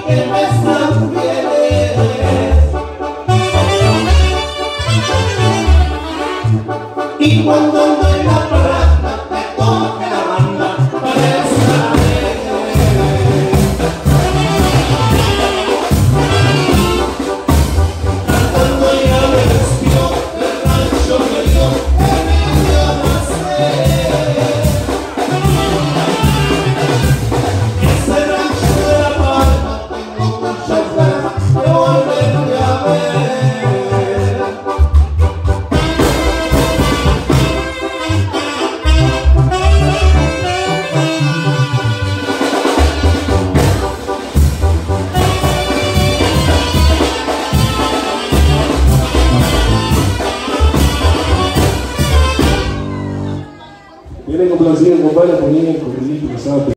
que me están fieles. Y cuando ando en la parada me toque la banda para estar. Cantando ya me despido del rancho que dio que me dio nacer. Ese rancho de la Palma tengo muchas ganas de volverte a ver. Viene complacido, compadre, ponía el corredito que estaba